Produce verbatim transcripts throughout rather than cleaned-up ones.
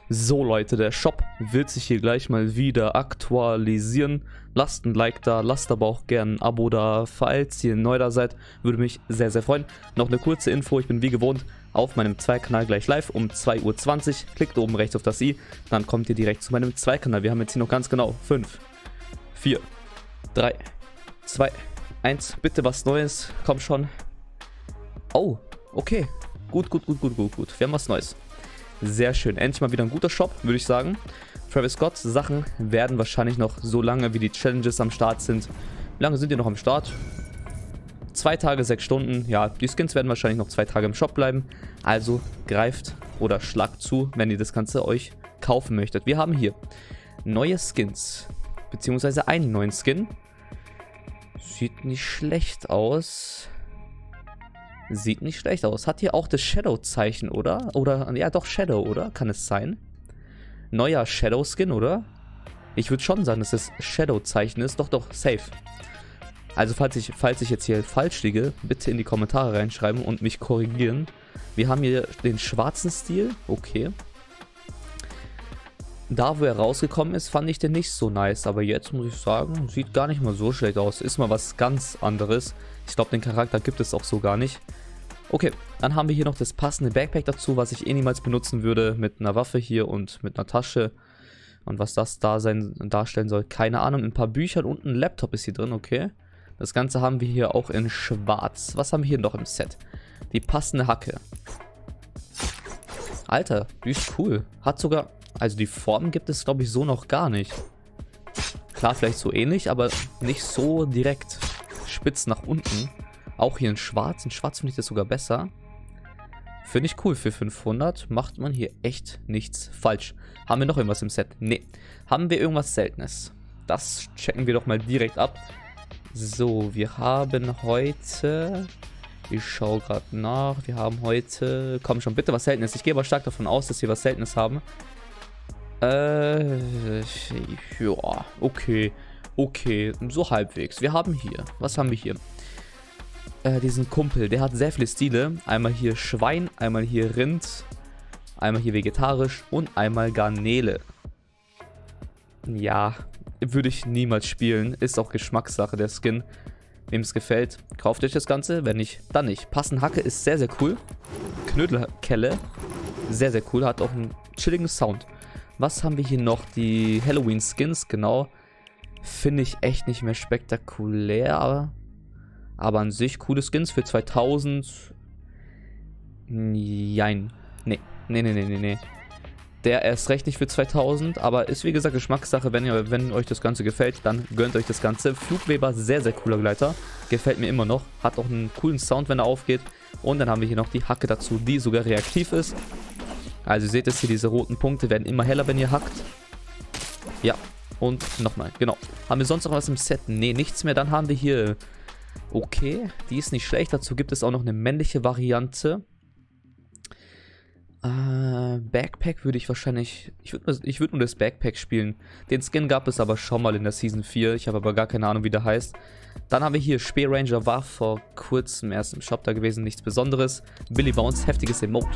So Leute, der Shop wird sich hier gleich mal wieder aktualisieren. Lasst ein Like da, lasst aber auch gerne ein Abo da, falls ihr neu da seid. Würde mich sehr, sehr freuen. Noch eine kurze Info, ich bin wie gewohnt auf meinem Zwei-Kanal gleich live um zwei Uhr zwanzig. Klickt oben rechts auf das i, dann kommt ihr direkt zu meinem Zwei-Kanal. Wir haben jetzt hier noch ganz genau fünf, vier, drei, zwei, eins. Bitte was Neues, komm schon. Oh, okay. Gut, gut, gut, gut, gut, gut. Wir haben was Neues. Sehr schön. Endlich mal wieder ein guter Shop, würde ich sagen. Travis Scott Sachen werden wahrscheinlich noch so lange, wie die Challenges am Start sind. Wie lange sind die noch am Start? Zwei Tage, sechs Stunden. Ja, die Skins werden wahrscheinlich noch zwei Tage im Shop bleiben. Also greift oder schlagt zu, wenn ihr das Ganze euch kaufen möchtet. Wir haben hier neue Skins, beziehungsweise einen neuen Skin. Sieht nicht schlecht aus. Sieht nicht schlecht aus. Hat hier auch das Shadow-Zeichen, oder? Oder, ja doch, Shadow, oder? Kann es sein? Neuer Shadow-Skin, oder? Ich würde schon sagen, dass das Shadow-Zeichen ist. Doch, doch, safe. Also, falls ich, falls ich jetzt hier falsch liege, bitte in die Kommentare reinschreiben und mich korrigieren. Wir haben hier den schwarzen Stil. Okay. Da, wo er rausgekommen ist, fand ich den nicht so nice. Aber jetzt muss ich sagen, sieht gar nicht mal so schlecht aus. Ist mal was ganz anderes. Ich glaube, den Charakter gibt es auch so gar nicht. Okay, dann haben wir hier noch das passende Backpack dazu, was ich eh niemals benutzen würde. Mit einer Waffe hier und mit einer Tasche. Und was das da sein, darstellen soll, keine Ahnung. Ein paar Büchern und ein Laptop ist hier drin, okay. Das Ganze haben wir hier auch in schwarz. Was haben wir hier noch im Set? Die passende Hacke. Alter, die ist cool. Hat sogar... Also die Form gibt es, glaube ich, so noch gar nicht. Klar, vielleicht so ähnlich, aber nicht so direkt spitz nach unten. Auch hier in schwarz. In schwarz finde ich das sogar besser. Finde ich cool. Für fünfhundert macht man hier echt nichts falsch. Haben wir noch irgendwas im Set? Nee. Haben wir irgendwas Seltenes? Das checken wir doch mal direkt ab. So, wir haben heute... Ich schaue gerade nach. Wir haben heute... Komm schon, bitte was Seltenes. Ich gehe aber stark davon aus, dass wir was Seltenes haben. Äh, ja, okay, okay, so halbwegs. Wir haben hier, was haben wir hier? Äh, diesen Kumpel, der hat sehr viele Stile. Einmal hier Schwein, einmal hier Rind, einmal hier vegetarisch und einmal Garnele. Ja, würde ich niemals spielen. Ist auch Geschmackssache, der Skin. Wem es gefällt, kauft euch das Ganze. Wenn nicht, dann nicht. Passend Hacke ist sehr, sehr cool. Knödelkelle, sehr, sehr cool. Hat auch einen chilligen Sound. Was haben wir hier noch? Die Halloween-Skins, genau. Finde ich echt nicht mehr spektakulär. Aber, aber an sich coole Skins für zweitausend. Jein. Nee, nee, nee, nee, nee, nee. Der erst recht nicht für zweitausend. Aber ist wie gesagt Geschmackssache. Wenn, ihr, wenn euch das Ganze gefällt, dann gönnt euch das Ganze. Flugweber, sehr, sehr cooler Gleiter. Gefällt mir immer noch. Hat auch einen coolen Sound, wenn er aufgeht. Und dann haben wir hier noch die Hacke dazu, die sogar reaktiv ist. Also ihr seht es hier, diese roten Punkte werden immer heller, wenn ihr hackt. Ja, und nochmal, genau. Haben wir sonst noch was im Set? Nee, nichts mehr. Dann haben wir hier... Okay, die ist nicht schlecht. Dazu gibt es auch noch eine männliche Variante. Äh, Backpack würde ich wahrscheinlich... Ich würde ich würd nur das Backpack spielen. Den Skin gab es aber schon mal in der Season vier. Ich habe aber gar keine Ahnung, wie der heißt. Dann haben wir hier Spear Ranger, war vor kurzem erst im Shop da gewesen. Nichts Besonderes. Billy Bounce, heftiges Emote.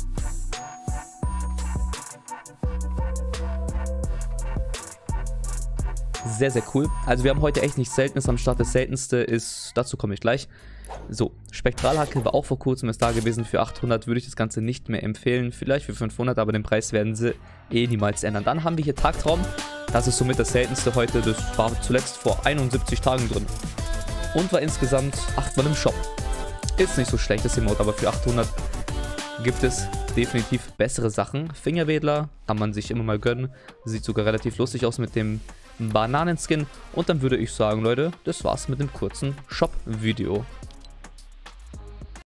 Sehr, sehr cool. Also wir haben heute echt nichts Seltenes am Start. Das Seltenste ist, dazu komme ich gleich. So, Spektralhacke war auch vor kurzem erst da gewesen. Für achthundert würde ich das Ganze nicht mehr empfehlen. Vielleicht für fünfhundert, aber den Preis werden sie eh niemals ändern. Dann haben wir hier Tagtraum. Das ist somit das Seltenste heute. Das war zuletzt vor einundsiebzig Tagen drin. Und war insgesamt achtmal im Shop. Ist nicht so schlecht, das Emote, aber für achthundert gibt es definitiv bessere Sachen. Fingerwedler kann man sich immer mal gönnen. Sieht sogar relativ lustig aus mit dem Bananenskin. Und dann würde ich sagen, Leute, das war's mit dem kurzen Shop-Video.